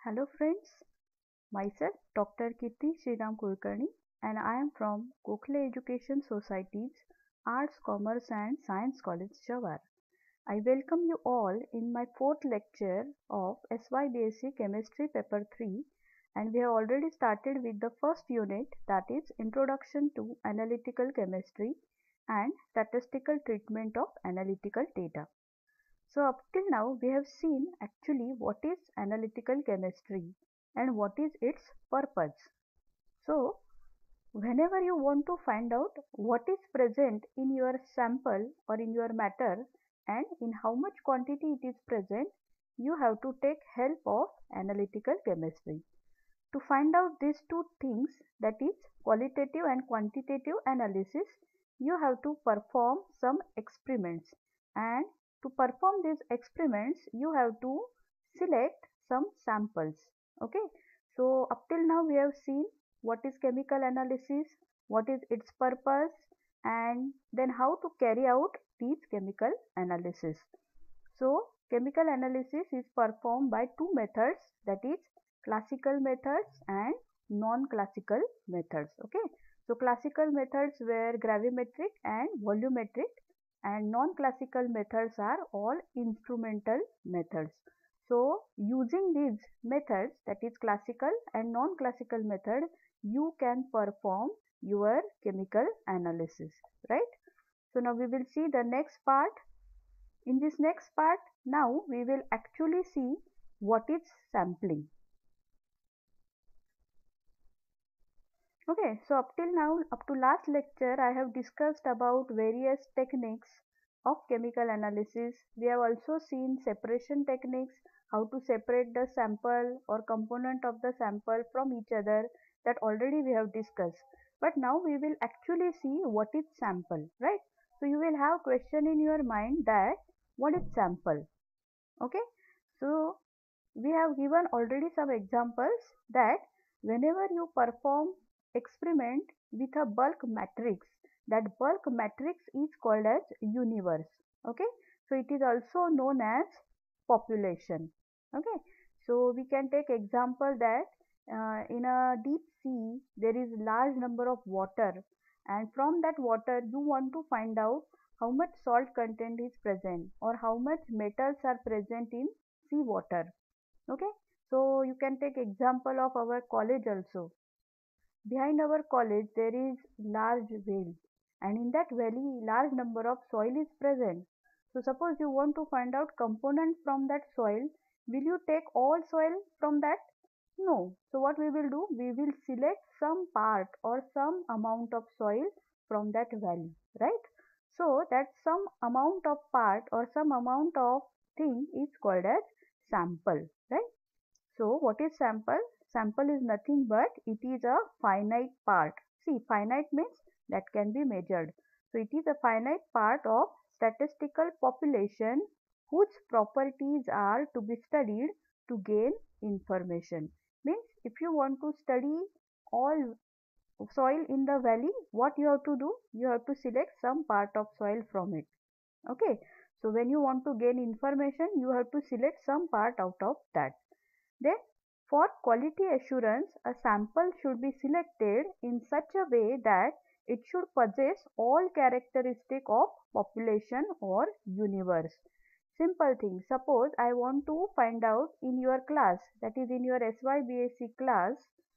Hello friends, myself Dr. Kirti Sriram Kulkarni and I am from Gokhale Education Society's Arts, Commerce and Science College, Jawar. I welcome you all in my fourth lecture of SYBSc Chemistry Paper 3, and we have already started with the first unit, that is Introduction to Analytical Chemistry and Statistical Treatment of Analytical Data. So up till now we have seen actually what is analytical chemistry and what is its purpose. So whenever you want to find out what is present in your sample or in your matter and in how much quantity it is present, you have to take help of analytical chemistry. To find out these two things, that is qualitative and quantitative analysis, you have to perform some experiments, and to perform these experiments you have to select some samples. Okay, so up till now we have seen what is chemical analysis, what is its purpose, and then how to carry out these chemical analysis. So chemical analysis is performed by two methods, that is classical methods and non-classical methods. Okay, so classical methods were gravimetric and volumetric, and non-classical methods are all instrumental methods. So using these methods, that is classical and non-classical method, you can perform your chemical analysis, right? So now we will see the next part. In this next part, now we will actually see what is sampling. Okay, so up till now, up to last lecture, I have discussed about various techniques of chemical analysis. We have also seen separation techniques, how to separate the sample or component of the sample from each other, that already we have discussed. But now we will actually see what is sample, right? So you will have question in your mind that what is sample? Okay, so we have given already some examples that whenever you perform experiment with a bulk matrix, that bulk matrix is called as universe. Okay, so it is also known as population. Okay, so we can take example that in a deep sea there is large number of water, and from that water you want to find out how much salt content is present or how much metals are present in sea water. Okay, so you can take example of our college also. Behind our college there is large valley, and in that valley large number of soil is present. So suppose you want to find out component from that soil, will you take all soil from that? No. So what we will do, we will select some part or some amount of soil from that valley, right? So that some amount of part or some amount of thing is called as sample, right? So what is sample? Sample is nothing but it is a finite part. See, finite means that can be measured. So it is a finite part of statistical population whose properties are to be studied to gain information. Means if you want to study all soil in the valley, what you have to do? You have to select some part of soil from it. Okay. So when you want to gain information, you have to select some part out of that. Then, for quality assurance, a sample should be selected in such a way that it should possess all characteristic of population or universe. Simple thing. Suppose I want to find out in your class, that is in your SYBSc class,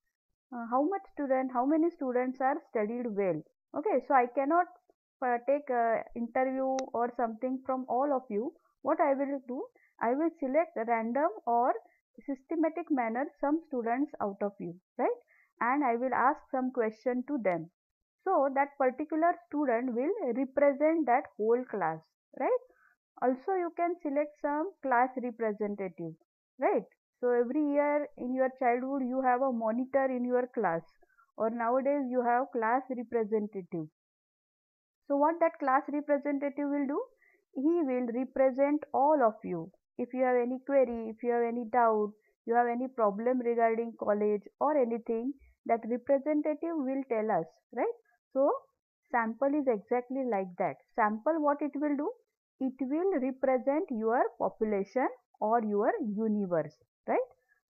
how many students are studied well. Okay, so I cannot take interview or something from all of you. What I will do, I will select random or systematic manner some students out of you, right? And I will ask some question to them, so that particular student will represent that whole class, right? Also you can select some class representative, right? So every year in your childhood you have a monitor in your class, or nowadays you have class representative. So what that class representative will do, he will represent all of you. If you have any query, if you have any doubt, you have any problem regarding college or anything, that representative will tell us, right? So sample is exactly like that. Sample, what it will do, it will represent your population or your universe, right?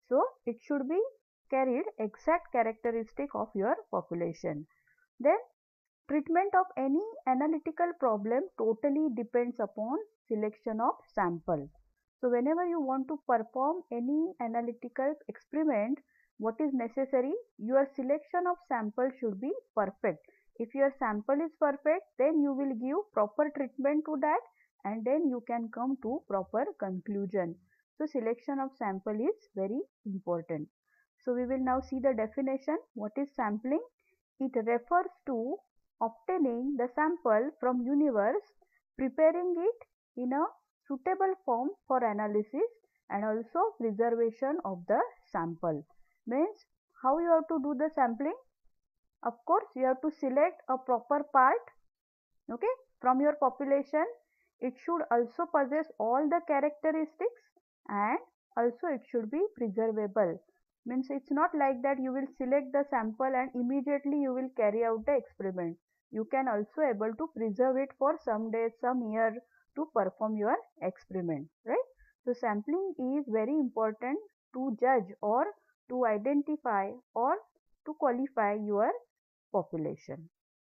So it should be carried exact characteristic of your population. Then treatment of any analytical problem totally depends upon selection of sample. So whenever you want to perform any analytical experiment, what is necessary? Your selection of sample should be perfect. If your sample is perfect, then you will give proper treatment to that, and then you can come to proper conclusion. So selection of sample is very important. So we will now see the definition. What is sampling? It refers to obtaining the sample from universe, preparing it in a suitable form for analysis, and also preservation of the sample. Means how you have to do the sampling? Of course, you have to select a proper part, okay, from your population. It should also possess all the characteristics, and also it should be preservable. Means it's not like that you will select the sample and immediately you will carry out the experiment. You can also able to preserve it for some days, some year, to perform your experiment, right? So sampling is very important to judge or to identify or to qualify your population.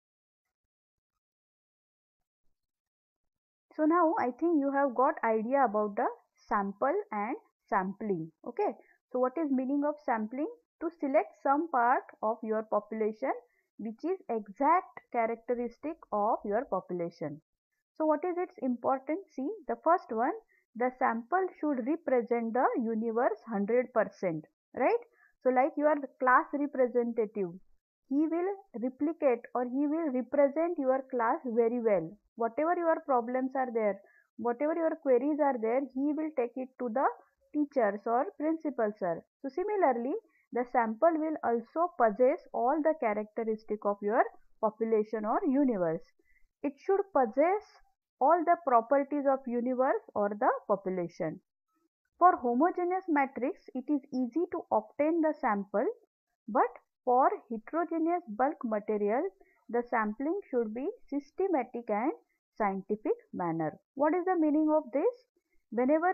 So now I think you have got idea about the sample and sampling. Okay. So what is meaning of sampling? To select some part of your population which is exact characteristic of your population. So what is its importance? See, the first one, the sample should represent the universe 100%, right? So like your class representative, he will replicate or he will represent your class very well. Whatever your problems are there, whatever your queries are there, he will take it to the teachers or principal sir. So similarly, the sample will also possess all the characteristic of your population or universe. It should possess all the properties of universe or the population. For homogeneous matrix, it is easy to obtain the sample, but for heterogeneous bulk material, the sampling should be systematic and scientific manner. What is the meaning of this? Whenever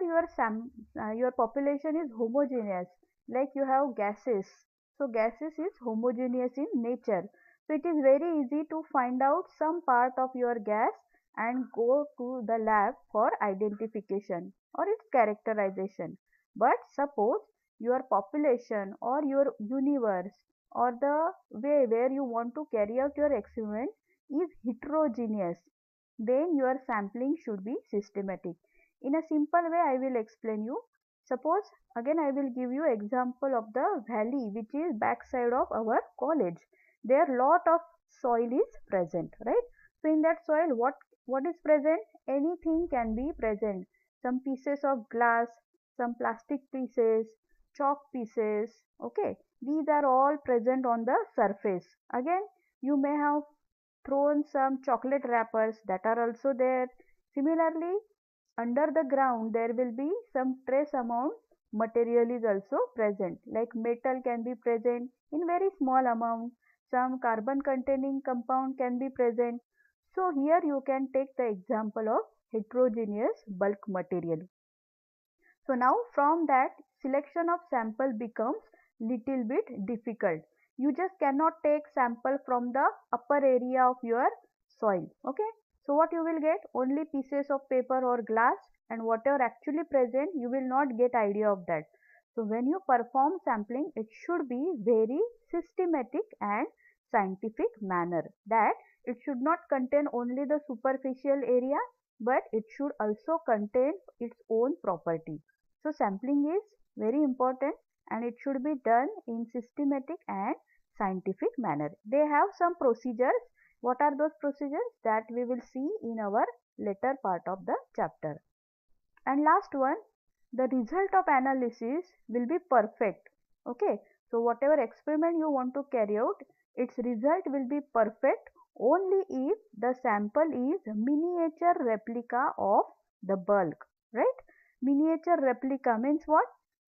your population is homogeneous, like you have gases, so gases is homogeneous in nature. So it is very easy to find out some part of your gas and go to the lab for identification or its characterization. But suppose your population or your universe or the way where you want to carry out your experiment is heterogeneous, then your sampling should be systematic. In a simple way, I will explain you. Suppose again I will give you example of the valley which is backside of our college. There lot of soil is present, right? So in that soil, what is present? Anything can be present. Some pieces of glass, some plastic pieces, chalk pieces, okay? These are all present on the surface. Again, you may have thrown some chocolate wrappers that are also there. Similarly, under the ground there will be some trace amount material is also present, like metal can be present in very small amount, some carbon containing compound can be present. So here you can take the example of heterogeneous bulk material. So now from that, selection of sample becomes little bit difficult. You just cannot take sample from the upper area of your soil. Okay. So what you will get? Only pieces of paper or glass, and whatever actually present, you will not get idea of that. So when you perform sampling, it should be very systematic and scientific manner, that it should not contain only the superficial area, but it should also contain its own property. So sampling is very important, and it should be done in systematic and scientific manner. They have some procedures. What are those procedures? That we will see in our later part of the chapter. And last one, the result of analysis will be perfect. Okay. So whatever experiment you want to carry out, its result will be perfect only if the sample is miniature replica of the bulk, right? Miniature replica means what?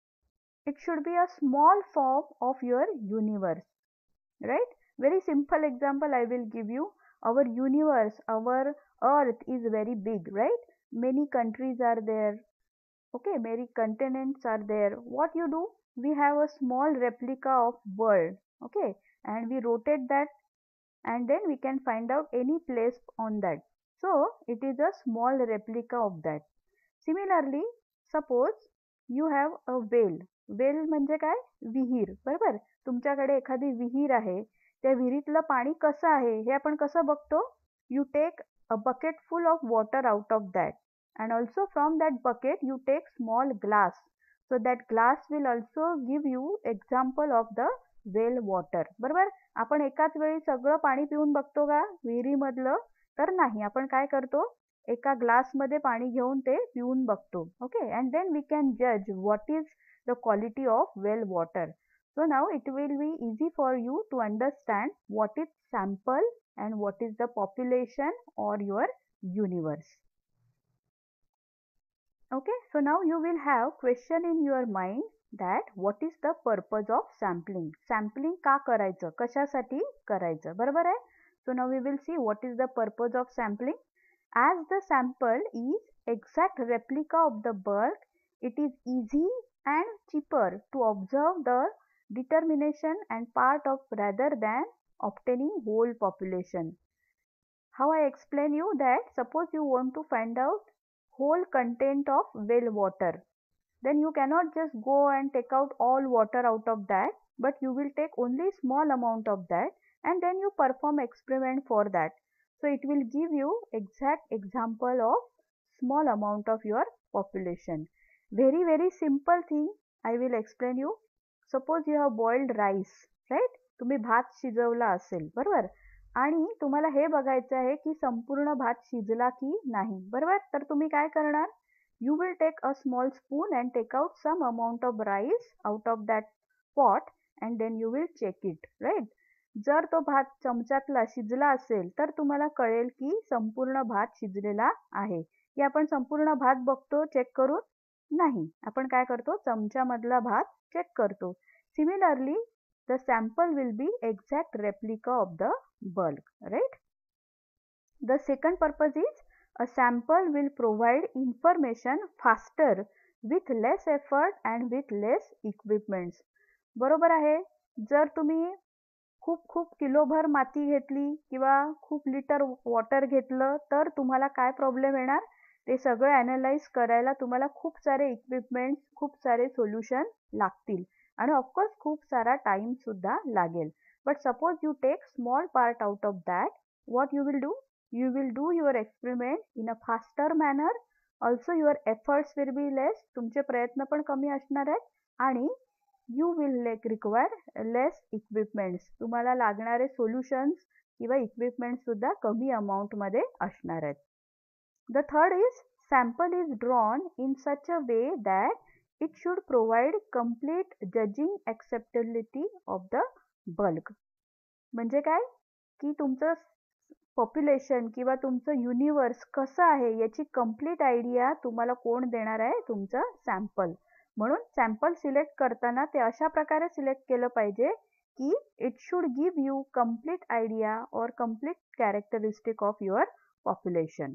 It should be a small form of your universe, right? Very simple example I will give you. Our universe, our earth is very big, right? Many countries are there, okay, many continents are there. What you do? we have a small replica of world, okay, and we rotate that, and then we can find out any place on that. So it is a small replica of that. Similarly, suppose you have a well. Well म्हणजे काय? विहीर, बरोबर? तुमच्याकडे एखादी विहीर आहे. त्या विहिरीतलं पाणी कसं आहे हे आपण कसं बघतो? You take a bucket full of water out of that, and also from that bucket you take small glass. So that glass will also give you example of the well water. बरोबर? आपण एकाच वेळी सगळं पाणी पिऊन बघतो का विहिरीमधलं? तर नाही. आपण काय करतो? एका ग्लासमध्ये पाणी घेऊन ते पिऊन बघतो. Okay, and then we can जज what is the quality of well water. So now it will be easy for you to understand what is sample and what is the population or your universe. Okay, so now you will have question in your mind that what is the purpose of sampling. Sampling का करायचं, कशासाठी करायचं, बरोबर आहे? So now we will see what is the purpose of sampling. As the sample is exact replica of the bulk, it is easy and cheaper to observe the determination and part of rather than obtaining whole population. How I explain you that suppose you want to find out whole content of well water, then you cannot just go and take out all water out of that, but you will take only small amount of that, and then you perform experiment for that. So it will give you exact example of small amount of your population. Very very simple thing I will explain you. Suppose you have boiled rice, right? तुम्ही भात शिजवला असेल, बरोबर? आणि तुम्हाला हे बघायचं आहे की संपूर्ण भात शिजला की नाही, बरोबर? तर तुम्ही काय करणार? You will take a small spoon and take out some amount of rice out of that pot, and then you will check it, right? जर तो भात चमच्यातला शिजला असेल तर तुम्हाला कळेल की संपूर्ण भात शिजलेला आहे. की आपण संपूर्ण भात बघतो चेक करून? नाही. आपण काय करतो? चमच्यामधला भात चेक करतो. Similarly, the sample will be exact replica of the bulk, right? The second purpose is a sample will provide information faster with less effort and with less equipments. बरोबर आहे. जर तुम्ही खूप खूप किलोभर माती घेतली किंवा खूप लिटर वॉटर घेतलं तर तुम्हाला काय प्रॉब्लेम येणार? ते सगळं ॲनलाइज करायला तुम्हाला खूप सारे इक्विपमेंट्स, खूप सारे सोल्युशन लागतील आणि ऑफकोर्स खूप सारा टाइम सुद्धा लागेल. But suppose you take small part out of that, what you will do? You will do your experiment in a faster manner. Also your efforts will be less. तुमचे प्रयत्न पण कमी असणार आहेत आणि you will require less equipments. तुम्हाला लागणारे solutions किंवा इक्विपमेंट सुद्धा कमी अमाउंट मध्ये असणार आहेत. The third is sample is drawn in such a way that it should provide complete judging acceptability of the bulk. म्हणजे काय? की तुमचं पॉप्युलेशन किंवा तुमचं युनिवर्स कसं आहे याची कंप्लीट आयडिया तुम्हाला कोण देणार आहे? तुमचं सॅम्पल. म्हणून सॅम्पल सिलेक्ट करताना ते अशा प्रकारे सिलेक्ट केलं पाहिजे की it should give you complete idea or complete characteristic of your population.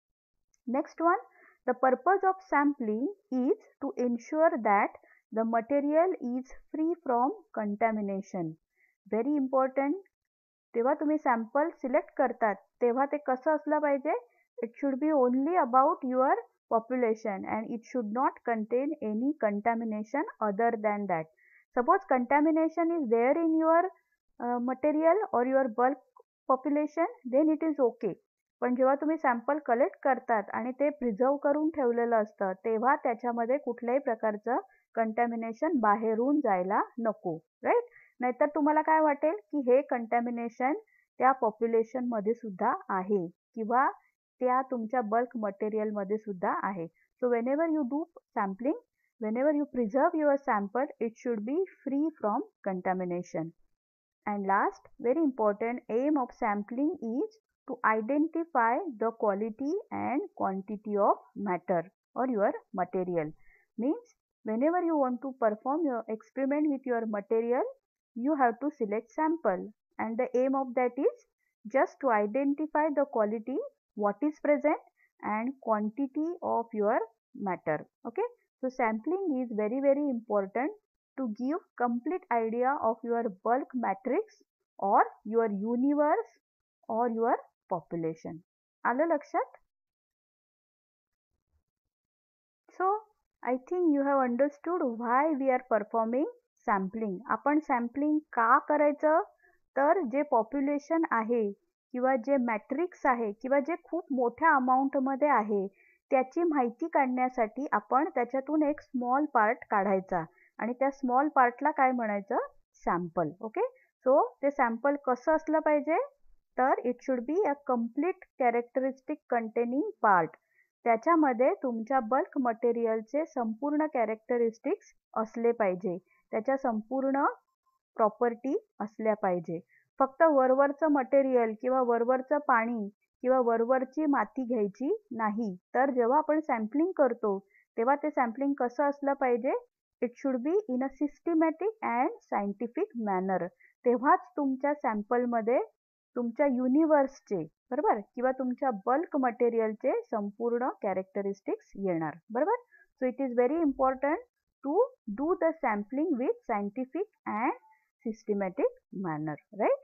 Next one, the purpose of sampling is to ensure that the material is free from contamination. Very important. तेव्हा तुम्ही sample select करतात तेव्हा ते कसं असलं पाहिजे? It should be only about your population and it should not contain any contamination other than that. Suppose contamination is there in your material or your bulk population, then it is okay. पण जेव्हा तुम्ही sample collect करतात आणि ते preserve करून ठेवलेलं असतं तेव्हा त्याच्यामध्ये कुठल्याही प्रकारचं कंटॅमिनेशन बाहेरून जायला नको, राईट? नाहीतर तुम्हाला काय वाटेल की हे कंटॅमिनेशन त्या पॉप्युलेशन मध्ये सुद्धा आहे किंवा त्या तुमच्या बल्क मटेरियल मध्ये सुद्धा आहे. So whenever you do sampling, whenever you preserve your sample, it should be free from contamination. And last, very important, aim of sampling is to identify the quality and quantity of matter or your material. Means whenever you want to perform your experiment with your material, you have to select sample, and the aim of that is just to identify the quality, what is present, and quantity of your matter. Okay, so sampling is very very important to give complete idea of your bulk matrix or your universe or your population. आलं लक्षात? So I think you have understood why we are performing sampling. आपण sampling का करायचं? तर जे population आहे किंवा जे matrix आहे किंवा जे खूप मोठ्या अमाऊंटमध्ये आहे त्याची माहिती काढण्यासाठी आपण त्याच्यातून एक स्मॉल पार्ट काढायचा आणि त्या स्मॉल पार्टला काय म्हणायचं? सॅम्पल. ओके. सो ते सॅम्पल कसं असलं पाहिजे? तर it should be a complete characteristic containing part. त्याच्यामध्ये तुमच्या बल्क मटेरियलचे संपूर्ण कॅरेक्टरिस्टिक्स असले पाहिजे. त्याच्या संपूर्ण प्रॉपर्टी असल्या पाहिजे. फक्त वरवरचं मटेरियल किंवा वरवरचं पाणी किंवा वरवरची माती घ्यायची नाही. तर जेव्हा आपण सॅम्पलिंग करतो तेव्हा ते सॅम्पलिंग कसं असलं पाहिजे? It should be in a systematic and scientific manner. तेव्हाच तुमच्या सॅम्पलमध्ये तुमच्या युनिवर्सचे बरोबर किंवा तुमच्या बल्क मटेरियलचे संपूर्ण कॅरेक्टरिस्टिक्स येणार. बरोबर. So it is very important to do the sampling with scientific and systematic manner, right?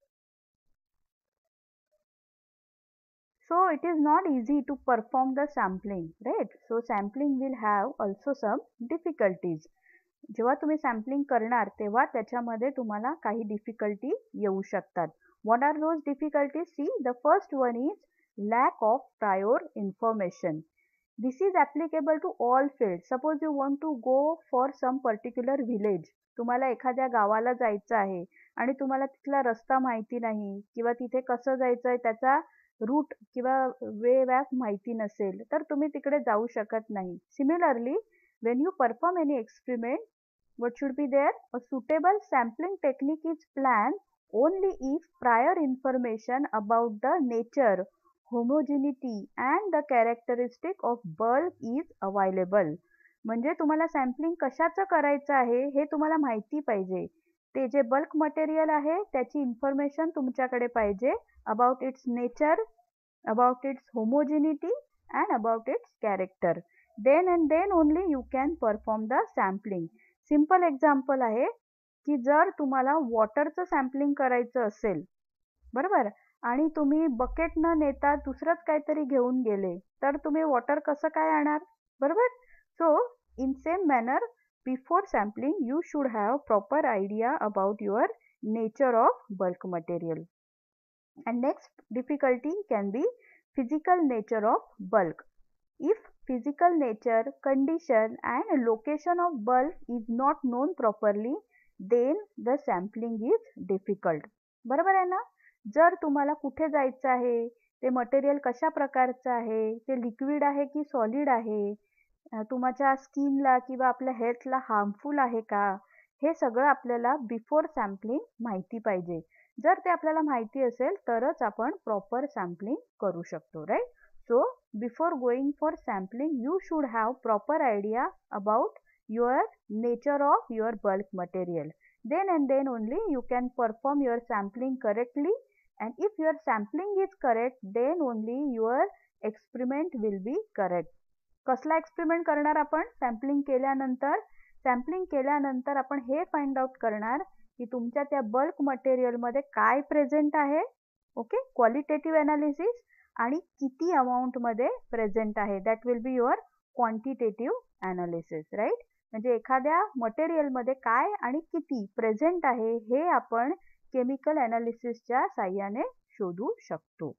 So it is not easy to perform the sampling, right? So sampling will have also some difficulties. जेव्हा तुम्ही sampling करणार तेव्हा त्याच्यामध्ये तुम्हाला काही difficulty येऊ शकतात. What are those difficulties? See, the first one is lack of prior information. This is applicable to all fields. Suppose you want to go for some particular village. तुम्हाला एखाद्या गावाला जायचं आहे आणि तुम्हाला तिथला रस्ता माहिती नाही किंवा तिथे कसं जायचं आहे त्याचा रूट किंवा वे मॅप माहिती नसेल तर तुम्ही तिकडे जाऊ शकत नाही. Similarly when you perform any experiment, what should be there? A suitable sampling technique is planned only if prior information about the nature, homogeneity and the characteristic of bulk is available. म्हणजे तुम्हाला sampling कशाचं करायचं आहे हे तुम्हाला माहिती पाहिजे. ते जे bulk material आहे त्याची इन्फॉर्मेशन तुमच्याकडे पाहिजे about its nature, about its homogeneity and about its character. Then and then only you can perform the sampling. Simple example आहे की जर तुम्हाला वॉटरचं सॅम्पलिंग करायचं असेल बरोबर आणि तुम्ही बकेट न नेता दुसरंच काहीतरी घेऊन गेले तर तुम्ही वॉटर कसं काय आणणार? बरोबर. So in same manner before sampling you should have proper idea about your nature of bulk material. And next difficulty can be physical nature of bulk. If physical nature, condition and location of bulk is not known properly then the sampling is difficult. बरोबर आहे ना? जर तुम्हाला कुठे जायचं आहे, ते material कशा प्रकारचं आहे, ते लिक्विड आहे की सॉलिड आहे, तुमच्या स्किनला किंवा आपल्या हेल्थला हार्मफुल आहे का, हे सगळं आपल्याला बिफोर सॅम्पलिंग माहिती पाहिजे. जर ते आपल्याला माहिती असेल तरच आपण प्रॉपर सॅम्पलिंग करू शकतो. Right. So before going for sampling you should have proper idea about your nature of your bulk material. then and then only you can perform your sampling correctly, and if your sampling is correct then only your experiment will be correct. कसला experiment करणार आपण sampling केल्यानंतर? Sampling केल्यानंतर आपण हे find out करणार की तुमच्या त्या बल्क मटेरियलमध्ये काय प्रेझेंट आहे. ओके. क्वालिटेटिव्ह अनालिसिस आणि किती अमाऊंटमध्ये प्रेझेंट आहे. That will be your quantitative analysis. Right. म्हणजे एखाद्या मटेरियलमध्ये काय आणि किती प्रेझेंट आहे हे आपण केमिकल अनालिसिसच्या साहाय्याने शोधू शकतो.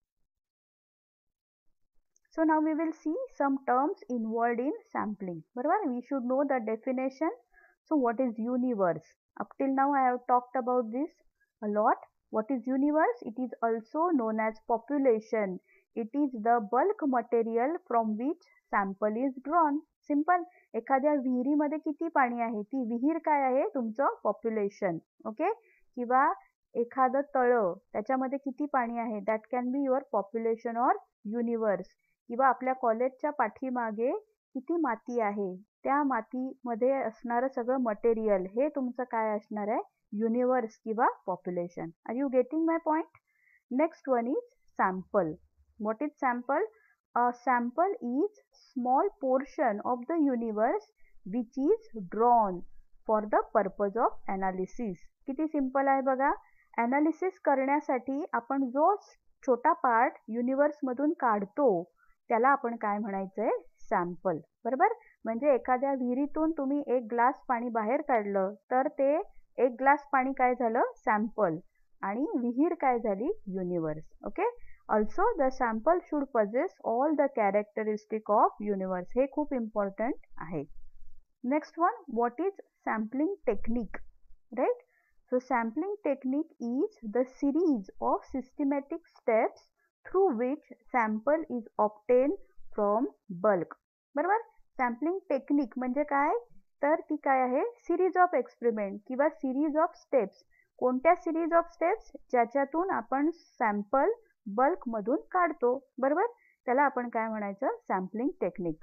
So now we will see some terms involved in sampling. बरोबर. We should know the definition. So what is universe? Up till now I have talked about this a lot. What is universe? It is also known as population. It is the bulk material from which sample is drawn. Simple. एखाद्या विहिरीमध्ये किती पाणी आहे, ती विहीर काय आहे? तुमचं पॉप्युलेशन. ओके. किंवा एखादं तळं त्याच्यामध्ये किती पाणी आहे, that can be your population or universe. किंवा आपल्या कॉलेजच्या पाठीमागे किती माती आहे, त्या मातीमध्ये असणारं सगळं मटेरियल हे तुमचं काय असणार आहे? युनिवर्स किंवा population. Are you getting my point? Next one is sample. What is sample? A sample is small portion of the universe which is drawn for the purpose of analysis. किती simple आहे बघा. Analysis करण्यासाठी आपण जो छोटा part युनिवर्समधून काढतो त्याला आपण काय म्हणायचंय? सॅम्पल. बरोबर. म्हणजे एखाद्या विहिरीतून तुम्ही एक ग्लास पाणी बाहेर काढलं तर ते एक ग्लास पाणी काय झालं? सॅम्पल. आणि विहीर काय झाली? Universe. Okay. Also the sample should possess all the characteristic of universe. हे खूप इम्पॉर्टंट आहे. Next one, what is sampling technique? Right. So sampling technique is the series of systematic steps through which sample is obtained from bulk. बरोबर. Sampling technique म्हणजे काय? तर ती काय आहे? सिरीज ऑफ एक्सपेरिमेंट किंवा सिरीज ऑफ स्टेप्स. कोणत्या series of steps? ज्याच्यातून आपण सॅम्पल बल्क मधून काढतो. बरोबर. त्याला आपण काय म्हणायचं? Sampling technique.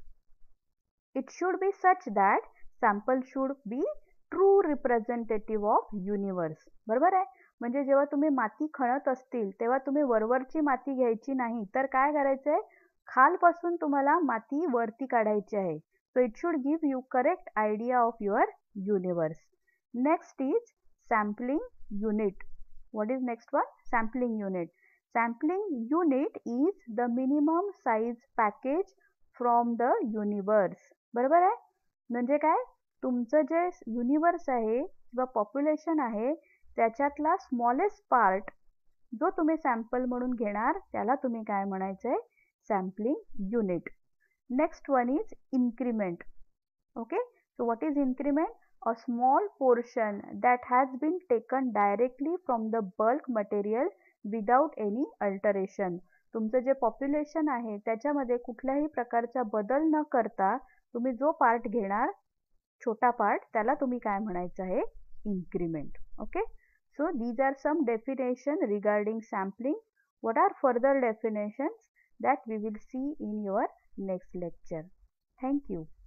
It should be such that sample should be true representative of universe. बरोबर आहे. म्हणजे जेव्हा तुम्ही माती खणत असतील तेव्हा तुम्ही वरवरची माती घ्यायची नाही, तर काय करायचंय? खालपासून तुम्हाला माती वरती काढायची आहे. So it should give you correct idea of your universe. Next is sampling unit. What is next one? Sampling unit. Sampling unit is the minimum size package from the universe. बरोबर आहे. म्हणजे काय? तुमचं जे युनिवर्स आहे किंवा population आहे त्याच्यातला smallest part जो तुम्ही सॅम्पल म्हणून घेणार त्याला तुम्ही काय म्हणायचंय? Sampling unit. Next one is increment. Okay. So what is increment? A small portion that has been taken directly from the bulk material without any alteration. तुमचं जे पॉप्युलेशन आहे त्याच्यामध्ये कुठल्याही प्रकारचा बदल न करता तुम्ही जो पार्ट घेणार, छोटा पार्ट, त्याला तुम्ही काय म्हणायचं आहे? Increment. Okay. So these are some definition regarding sampling. What are further definitions that we will see in your next lecture? Thank you.